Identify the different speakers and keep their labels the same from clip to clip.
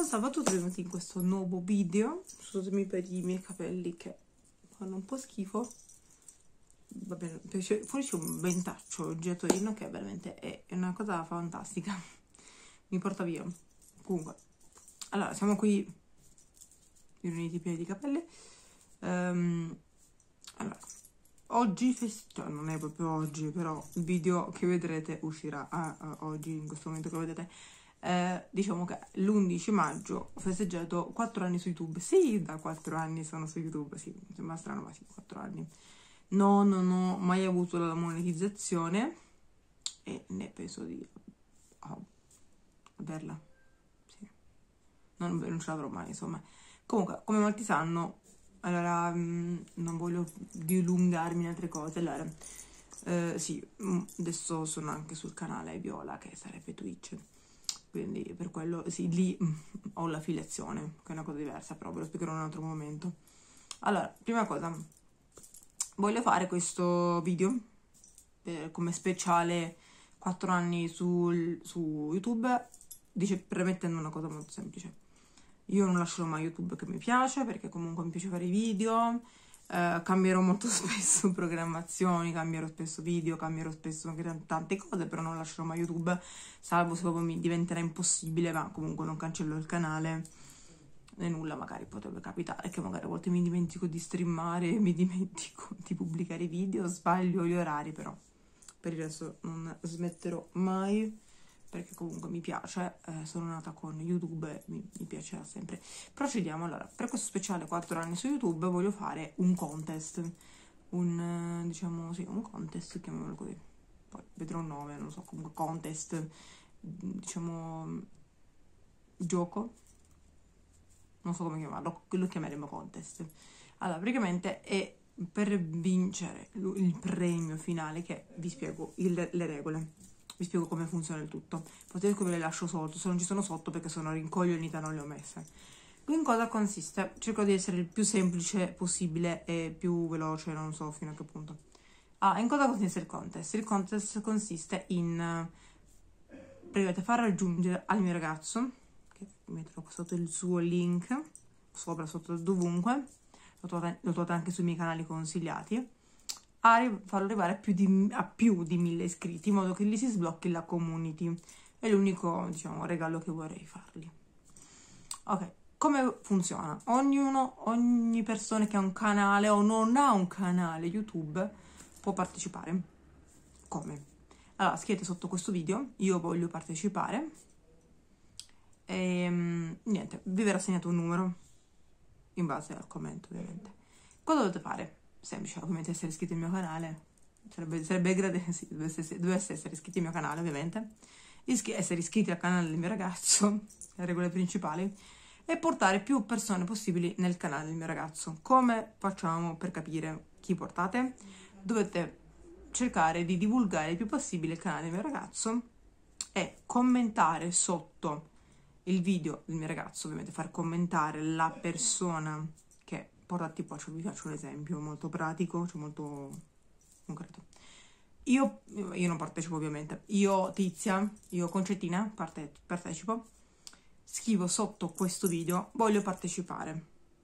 Speaker 1: sabato benvenuti in questo nuovo video. Scusatemi per i miei capelli che fanno un po' schifo. Va bene, fuori c'è un ventaccio, un gettorino che veramente è una cosa fantastica, mi porta via. Comunque, allora siamo qui riuniti pieni di capelli. Allora, oggi, cioè non è proprio oggi, però il video che vedrete uscirà oggi, in questo momento che vedete. Diciamo che l'11 maggio ho festeggiato 4 anni su YouTube. Sì, da 4 anni sono su YouTube, sì, sembra strano, ma sì, 4 anni. No, non ho mai avuto la monetizzazione e ne penso di averla. Sì. Non ce l'avrò mai, insomma. Comunque, come molti sanno, allora non voglio dilungarmi in altre cose. Allora, sì, adesso sono anche sul canale Viola, che sarebbe Twitch. Quindi per quello, sì, lì ho l'affiliazione, che è una cosa diversa, però ve lo spiegherò in un altro momento. Allora, prima cosa, voglio fare questo video come speciale 4 anni su YouTube, premettendo una cosa molto semplice. Io non lascerò mai YouTube, che mi piace, perché comunque mi piace fare i video, cambierò molto spesso programmazioni, cambierò spesso video, cambierò spesso tante cose, però non lascerò mai YouTube, salvo se proprio mi diventerà impossibile, ma comunque non cancello il canale e nulla. Magari potrebbe capitare che magari a volte mi dimentico di streamare, mi dimentico di pubblicare video, sbaglio gli orari, però per il resto non smetterò mai, perché comunque mi piace, sono nata con YouTube e mi piacerà sempre. Procediamo. Allora, per questo speciale 4 anni su YouTube voglio fare un contest, diciamo, sì, un contest, chiamiamolo così, poi vedrò un nome, non so, comunque contest, diciamo, gioco, non so come chiamarlo, lo chiameremo contest. Allora, praticamente è per vincere il premio finale, che vi spiego le regole. Vi spiego come funziona il tutto. Potete che ve le lascio sotto, se non ci sono sotto perché sono rincoglionita, non le ho messe. In cosa consiste? Cerco di essere il più semplice possibile e più veloce, non so fino a che punto. In cosa consiste il contest? Il contest consiste in praticamente far raggiungere al mio ragazzo, che metterò qua sotto il suo link, sopra, sotto, dovunque, lo trovate anche sui miei canali consigliati, farlo arrivare a più di 1000 iscritti, in modo che gli si sblocchi la community. È l'unico, diciamo, regalo che vorrei fargli. Ok, come funziona? Ogni persona che ha un canale o non ha un canale YouTube può partecipare. Come? Allora, scrivete sotto questo video: io voglio partecipare, e niente, vi verrà assegnato un numero in base al commento, ovviamente. Cosa dovete fare? Semplice, ovviamente essere iscritti al mio canale, sarebbe gradevole, sì, dovesse essere iscritti al mio canale, ovviamente, essere iscritti al canale del mio ragazzo, le regole principali, e portare più persone possibili nel canale del mio ragazzo. Come facciamo per capire chi portate? Dovete cercare di divulgare il più possibile il canale del mio ragazzo e commentare sotto il video del mio ragazzo, ovviamente far commentare la persona che porta, tipo, vi faccio un esempio molto pratico, cioè molto concreto. Io non partecipo, ovviamente. Io Concettina partecipo, scrivo sotto questo video: voglio partecipare.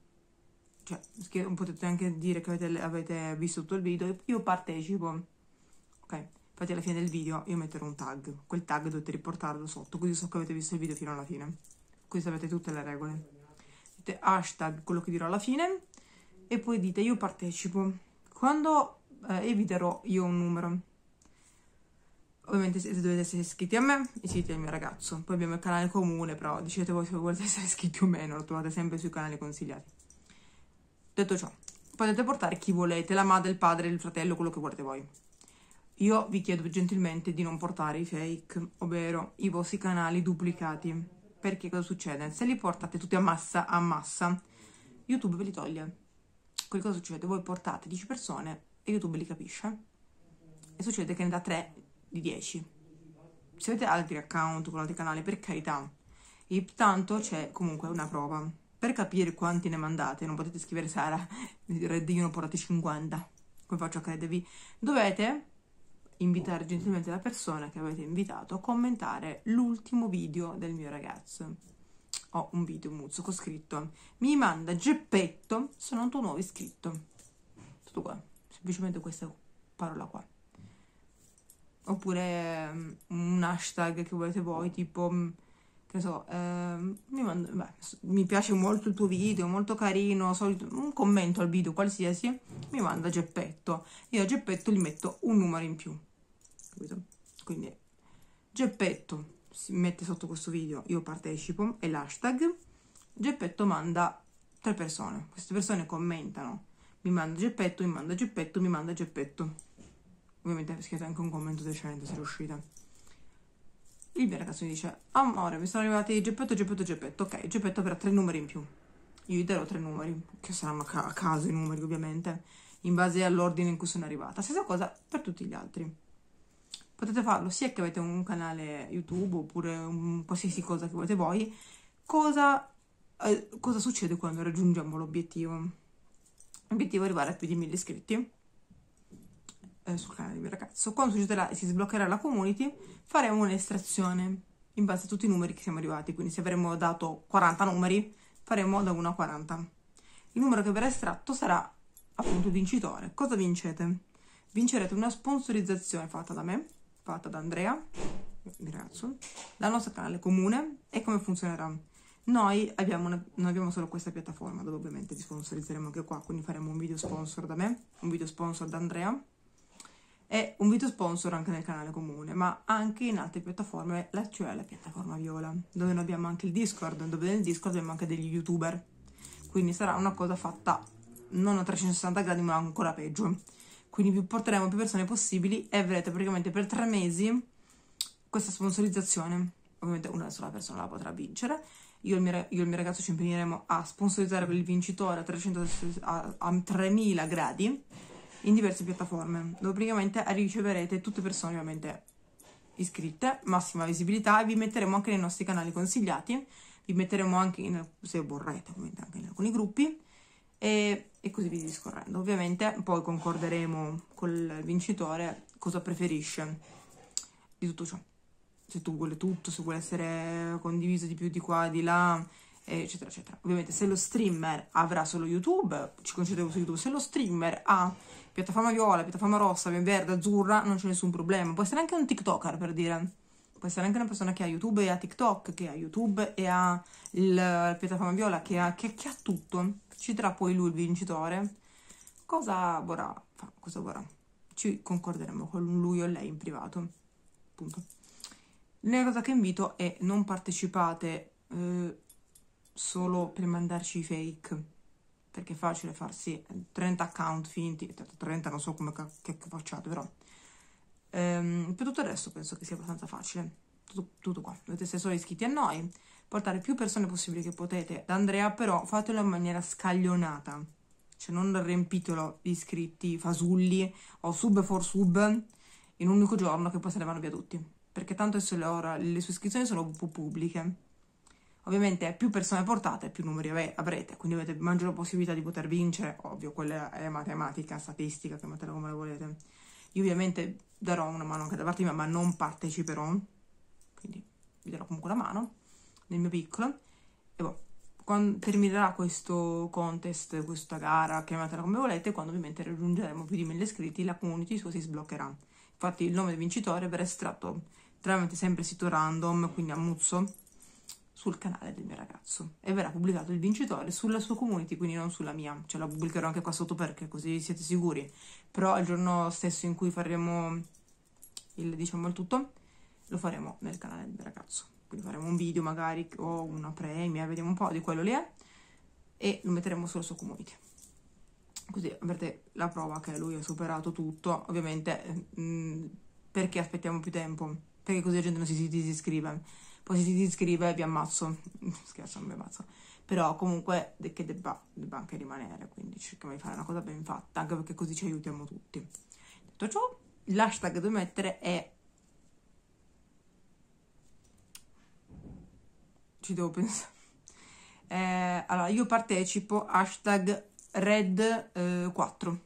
Speaker 1: Cioè, potete anche dire che avete visto tutto il video, io partecipo. Ok, infatti alla fine del video io metterò un tag, quel tag dovete riportarlo sotto, così so che avete visto il video fino alla fine, così sapete tutte le regole. Dite hashtag quello che dirò alla fine e poi dite io partecipo. Quando vi darò io un numero, ovviamente dovete essere iscritti a me, iscritti al mio ragazzo. Poi abbiamo il canale comune, però decidete voi se volete essere iscritti o meno, lo trovate sempre sui canali consigliati. Detto ciò, potete portare chi volete, la madre, il padre, il fratello, quello che volete voi. Io vi chiedo gentilmente di non portare i fake, ovvero i vostri canali duplicati, perché cosa succede? Se li portate tutti a massa, YouTube ve li toglie. Quindi cosa succede? Voi portate 10 persone e YouTube li capisce, e succede che ne dà 3 di 10. Se avete altri account con altri canali, per carità, e tanto c'è comunque una prova. Per capire quanti ne mandate, non potete scrivere Sara, io ne ho portati 50, come faccio a credervi? Dovete invitare gentilmente la persona che avete invitato a commentare l'ultimo video del mio ragazzo. ho un video muzzo con scritto mi manda Geppetto, sono un tuo nuovo iscritto, tutto qua, semplicemente questa parola qua. Oppure un hashtag che volete voi, tipo che ne so, mi piace molto il tuo video, molto carino, un commento al video qualsiasi, mi manda Geppetto, io a Geppetto gli metto un numero in più, capito? Quindi Geppetto si mette sotto questo video, io partecipo, e l'hashtag Geppetto manda 3 persone, queste persone commentano, mi manda Geppetto, mi manda Geppetto, mi manda Geppetto. Ovviamente scrivete anche un commento decente se riuscite. Il mio ragazzo mi dice amore, mi sono arrivati Geppetto, Geppetto, Geppetto. Ok, Geppetto avrà 3 numeri in più. Io gli darò 3 numeri, che saranno a caso i numeri ovviamente, in base all'ordine in cui sono arrivata. Stessa cosa per tutti gli altri. Potete farlo sia che avete un canale YouTube oppure qualsiasi cosa che volete voi. Cosa succede quando raggiungiamo l'obiettivo? L'obiettivo è arrivare a più di 1000 iscritti sul canale del mio ragazzo. Quando succederà e si sbloccherà la community, faremo un'estrazione in base a tutti i numeri che siamo arrivati. Quindi se avremo dato 40 numeri, faremo da 1 a 40. Il numero che verrà estratto sarà appunto il vincitore. Cosa vincete? Vincerete una sponsorizzazione fatta da me, fatta da Andrea, il mio ragazzo, dal nostro canale comune. E come funzionerà? Noi non abbiamo solo questa piattaforma, dove ovviamente vi sponsorizzeremo anche qua, quindi faremo un video sponsor da me, un video sponsor da Andrea, e un video sponsor anche nel canale comune, ma anche in altre piattaforme, cioè la piattaforma Viola, dove noi abbiamo anche il Discord, dove nel Discord abbiamo anche degli youtuber, quindi sarà una cosa fatta non a 360 gradi ma ancora peggio, quindi vi porteremo più persone possibili e avrete praticamente per 3 mesi questa sponsorizzazione. Ovviamente una sola persona la potrà vincere. Io e il mio ragazzo ci impegneremo a sponsorizzare per il vincitore a 3000 gradi in diverse piattaforme, dove praticamente riceverete tutte persone ovviamente iscritte, massima visibilità, e vi metteremo anche nei nostri canali consigliati, vi metteremo anche se vorrete ovviamente anche in alcuni gruppi, e così via discorrendo. Ovviamente poi concorderemo col vincitore cosa preferisce di tutto ciò, se tu vuole tutto, se vuole essere condiviso di più di qua di là, eccetera eccetera. Ovviamente se lo streamer avrà solo YouTube, ci concentriamo su YouTube. Se lo streamer ha piattaforma viola, piattaforma rossa, verde, azzurra, non c'è nessun problema. Può essere anche un TikToker, per dire, può essere anche una persona che ha YouTube e ha TikTok, che ha YouTube e ha la piattaforma viola, che ha tutto. Ci darà poi lui il vincitore cosa vorrà, ci concorderemo con lui o lei in privato, appunto. L'unica cosa che invito è non partecipate solo per mandarci i fake, perché è facile farsi 30 account finti, 30 non so come che facciate, però per tutto il resto penso che sia abbastanza facile, tutto qua. Dovete essere solo iscritti a noi, portare più persone possibili che potete da Andrea, però fatelo in maniera scaglionata, cioè non riempitelo di iscritti fasulli o sub for sub in un unico giorno che poi se ne vanno via tutti, perché tanto ora le sue iscrizioni sono un po' pubbliche. Ovviamente più persone portate, più numeri avrete, quindi avete maggiore possibilità di poter vincere. Ovvio, quella è matematica, statistica, chiamatela come la volete. Io ovviamente darò una mano anche da parte mia, ma non parteciperò, quindi vi darò comunque una mano nel mio piccolo. E boh, quando terminerà questo contest, questa gara, chiamatela come volete, quando ovviamente raggiungeremo più di 1000 iscritti, la community sua si sbloccherà. Infatti il nome del vincitore verrà estratto tramite sempre sito random, quindi a muzzo, sul canale del mio ragazzo, e verrà pubblicato il vincitore sulla sua community, quindi non sulla mia. Ce la pubblicherò anche qua sotto perché così siete sicuri. Però il giorno stesso in cui faremo il tutto, lo faremo nel canale del mio ragazzo. Quindi faremo un video magari o una premia, vediamo un po' di quello lì è, e lo metteremo sulla sua community. Così avrete la prova che lui ha superato tutto. Ovviamente perché aspettiamo più tempo? Perché così la gente non si disiscrive. Poi se si disiscrive vi ammazzo. Scherzo, non vi ammazzo. Però comunque che debba anche rimanere. Quindi cerchiamo di fare una cosa ben fatta, anche perché così ci aiutiamo tutti. Detto ciò, l'hashtag da mettere è... ci devo pensare. Allora, io partecipo hashtag Red 4,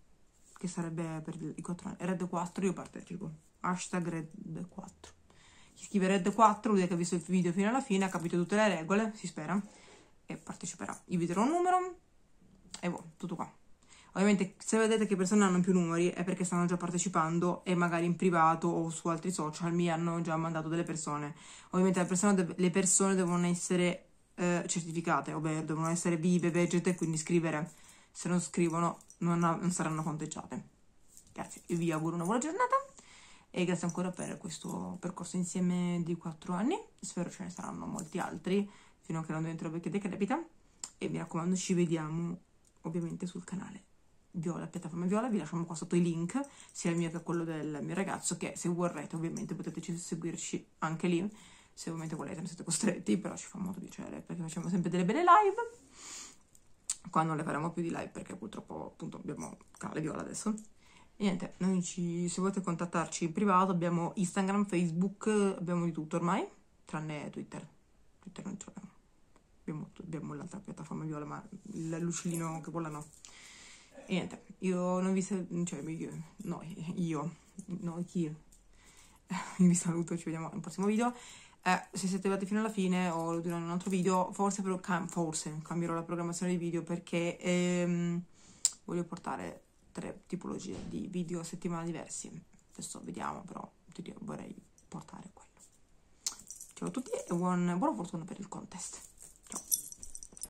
Speaker 1: che sarebbe per i 4 anni. Red 4 io partecipo. Hashtag Red 4. Scriverete 4, lui che ha visto il video fino alla fine, ha capito tutte le regole, si spera, e parteciperà. Io vi darò un numero e boh, tutto qua. Ovviamente se vedete che persone hanno più numeri è perché stanno già partecipando e magari in privato o su altri social mi hanno già mandato delle persone. Ovviamente le persone devono essere certificate, ovvero devono essere vive, vegete, quindi scrivere. Se non scrivono non saranno conteggiate. Grazie, io vi auguro una buona giornata e grazie ancora per questo percorso insieme di 4 anni. Spero ce ne saranno molti altri fino a che non dentro vecchia decrepita. E mi raccomando, ci vediamo ovviamente sul canale Viola, piattaforma Viola. Vi lasciamo qua sotto i link, sia il mio che quello del mio ragazzo, che se vorrete ovviamente potete seguirci anche lì, se ovviamente volete, non siete costretti, però ci fa molto piacere perché facciamo sempre delle belle live. Qua non le faremo più di live perché purtroppo appunto abbiamo il canale Viola adesso. E niente, se volete contattarci in privato abbiamo Instagram, Facebook, abbiamo di tutto ormai, tranne Twitter. Twitter non ce l'abbiamo. Abbiamo l'altra piattaforma Viola, ma il lucillino che vola no. E niente, io non vi vi saluto, ci vediamo al prossimo video. Se siete arrivati fino alla fine o lo dirò in un altro video, forse cambierò la programmazione dei video perché voglio portare 3 tipologie di video a settimana diversi. Adesso vediamo, però vorrei portare quello. Ciao a tutti e buona fortuna per il contest.